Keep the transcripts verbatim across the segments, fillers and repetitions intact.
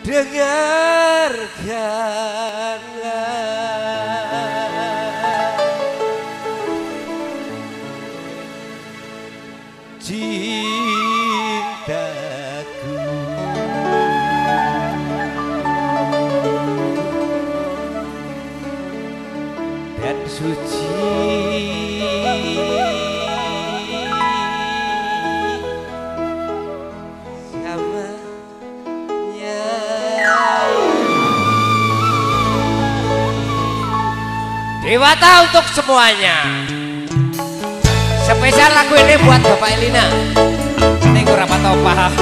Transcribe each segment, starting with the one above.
dengarkanlah cintaku, dan suci Dewata untuk semuanya. Spesial lagu ini buat Bapak Elina. Ini kurang tau paham.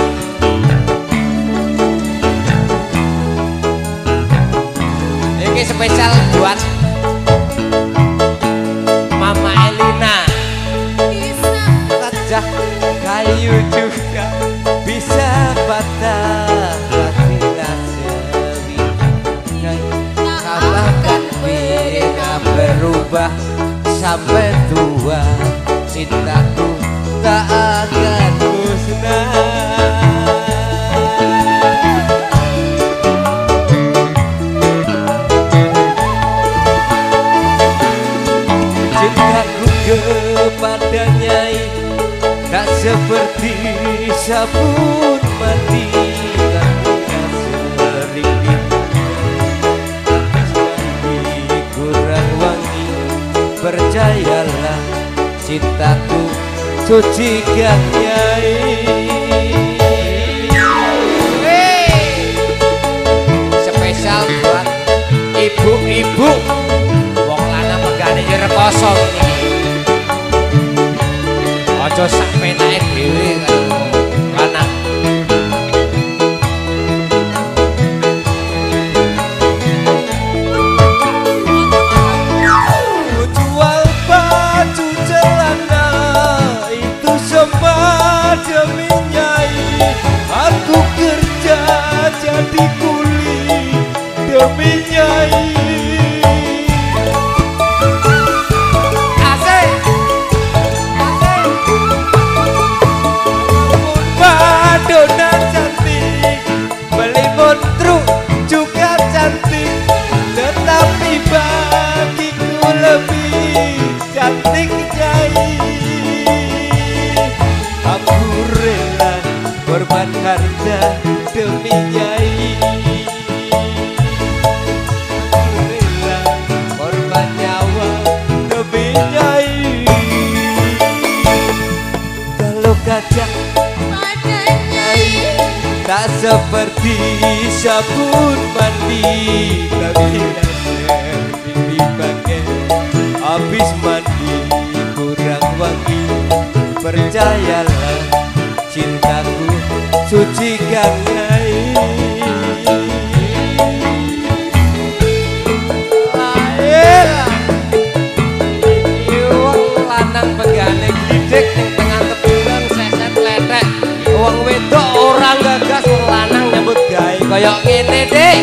Ini spesial buat Mama Elina. Wajah kayu juga bisa patah, berubah sampai tua, cintaku tak akan musnah. Cintaku kepadanya tak seperti sabun mandi, percayalah cintaku suci kang nyai. Hey! Spesial buat ibu-ibu wong lanang megane rekoso iki. Aja sak penake dhewe karo lanang. Demi nyai aku kerja jadi kuli demi nyai. Asik asik. Madonna cantik, Melimun truk juga cantik, tetapi bagiku lebih cantik nyai. Korban harta demi nyai, aku rela korban nyawa demi nyai. Kalau kaca pada nyai tak seperti sabun mandi, tapi nasib dipakai habis mandi kurang wangi. Percayalah cintaku suci kang nyai. Ayolah iki wong lanang begane gidek ning tengah teburan seset letek. Wong wedok ora gagas, wong lanang nyambut gawe kaya ngene, Dik.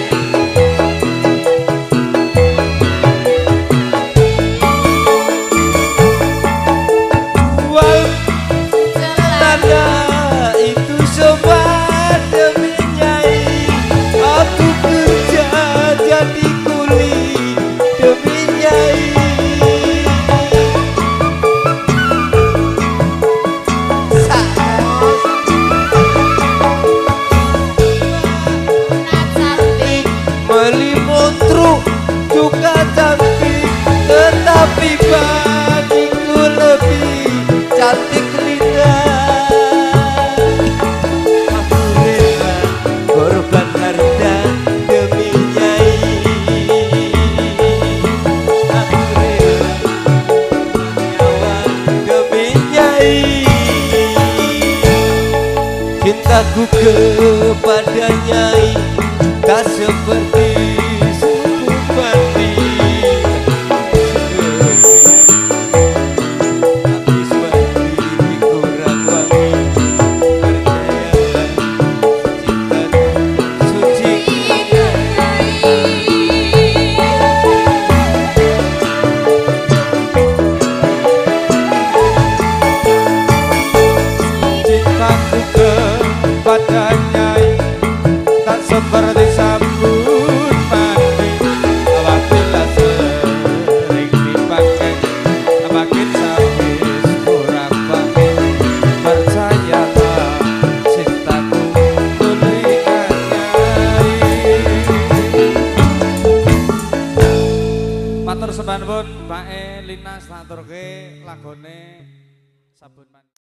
Juga cantik, tetapi bagiku lebih cantik Linda. Aku rela korban harta demi nyai. Aku rela nyawa demi nyai. Cintaku kepada nyai tak seperti cintaku kepada nyai tak seperti sabun mandi. Apabila sering dipakai makin habis kurang pakai. Percayalah cintaku berikan nyai. Matur sembah nuwun Pak E Linas maturke lagone sabun mandi.